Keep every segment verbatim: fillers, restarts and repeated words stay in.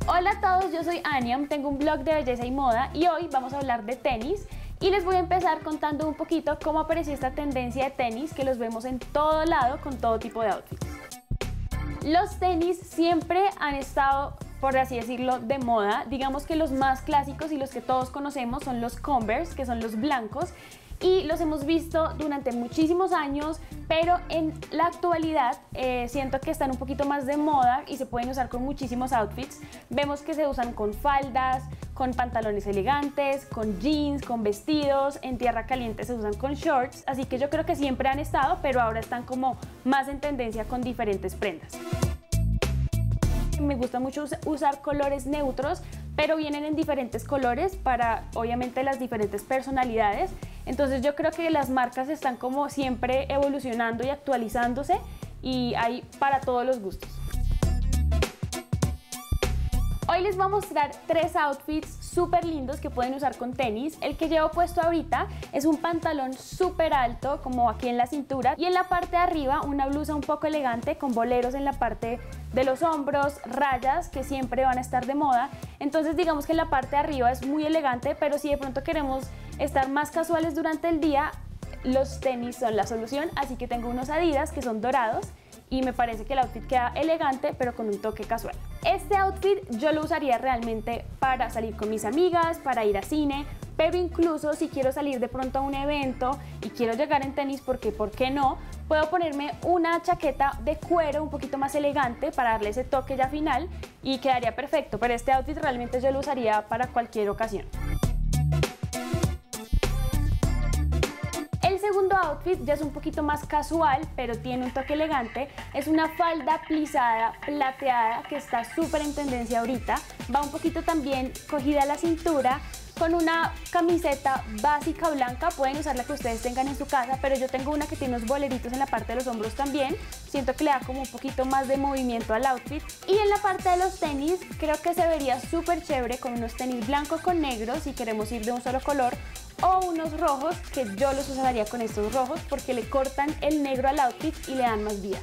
Hola a todos, yo soy Aniam, tengo un blog de belleza y moda y hoy vamos a hablar de tenis y les voy a empezar contando un poquito cómo apareció esta tendencia de tenis que los vemos en todo lado con todo tipo de outfits. Los tenis siempre han estado, por así decirlo, de moda. Digamos que los más clásicos y los que todos conocemos son los Converse, que son los blancos, y los hemos visto durante muchísimos años, pero en la actualidad eh, siento que están un poquito más de moda y se pueden usar con muchísimos outfits. Vemos que se usan con faldas, con pantalones elegantes, con jeans, con vestidos, en tierra caliente se usan con shorts, así que yo creo que siempre han estado, pero ahora están como más en tendencia con diferentes prendas. Me gusta mucho usar colores neutros, pero vienen en diferentes colores para obviamente las diferentes personalidades. Entonces yo creo que las marcas están como siempre evolucionando y actualizándose y hay para todos los gustos. Hoy les voy a mostrar tres outfits súper lindos que pueden usar con tenis. El que llevo puesto ahorita es un pantalón súper alto, como aquí en la cintura, y en la parte de arriba una blusa un poco elegante con boleros en la parte de los hombros, rayas que siempre van a estar de moda. Entonces digamos que la parte de arriba es muy elegante, pero si de pronto queremos estar más casuales durante el día, los tenis son la solución. Así que tengo unos Adidas que son dorados y me parece que el outfit queda elegante pero con un toque casual. Este outfit yo lo usaría realmente para salir con mis amigas, para ir a cine, pero incluso si quiero salir de pronto a un evento y quiero llegar en tenis, porque ¿por qué no? Puedo ponerme una chaqueta de cuero un poquito más elegante para darle ese toque ya final y quedaría perfecto, pero este outfit realmente yo lo usaría para cualquier ocasión. El segundo outfit ya es un poquito más casual, pero tiene un toque elegante. Es una falda plisada plateada que está súper en tendencia ahorita. Va un poquito también cogida a la cintura, con una camiseta básica blanca. Pueden usar la que ustedes tengan en su casa, pero yo tengo una que tiene unos boleritos en la parte de los hombros también. Siento que le da como un poquito más de movimiento al outfit. Y en la parte de los tenis, creo que se vería súper chévere con unos tenis blancos con negros si queremos ir de un solo color, o unos rojos, que yo los usaría con estos rojos porque le cortan el negro al outfit y le dan más vida.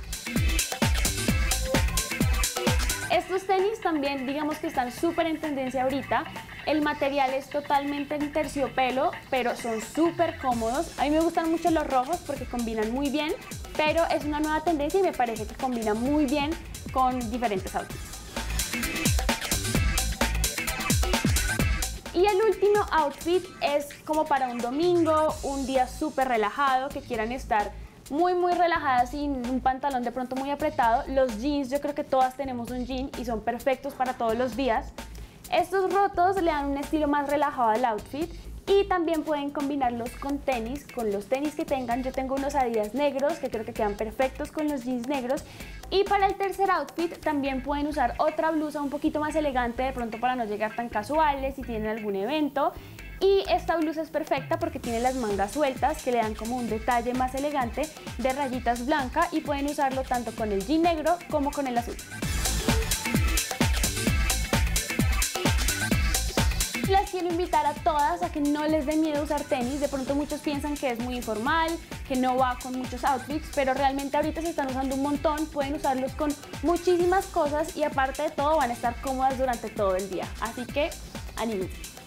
Estos tenis también digamos que están súper en tendencia ahorita. El material es totalmente en terciopelo, pero son súper cómodos. A mí me gustan mucho los rojos porque combinan muy bien, pero es una nueva tendencia y me parece que combina muy bien con diferentes outfits. Y el último outfit es como para un domingo, un día súper relajado, que quieran estar muy muy relajadas sin un pantalón de pronto muy apretado. Los jeans, yo creo que todas tenemos un jean y son perfectos para todos los días. Estos rotos le dan un estilo más relajado al outfit y también pueden combinarlos con tenis, con los tenis que tengan. Yo tengo unos Adidas negros que creo que quedan perfectos con los jeans negros. Y para el tercer outfit también pueden usar otra blusa un poquito más elegante, de pronto para no llegar tan casuales si tienen algún evento. Y esta blusa es perfecta porque tiene las mangas sueltas que le dan como un detalle más elegante de rayitas blancas, y pueden usarlo tanto con el jean negro como con el azul. Las quiero invitar a todas a que no les dé miedo usar tenis. De pronto muchos piensan que es muy informal, que no va con muchos outfits, pero realmente ahorita se están usando un montón. Pueden usarlos con muchísimas cosas y aparte de todo van a estar cómodas durante todo el día. Así que anímense.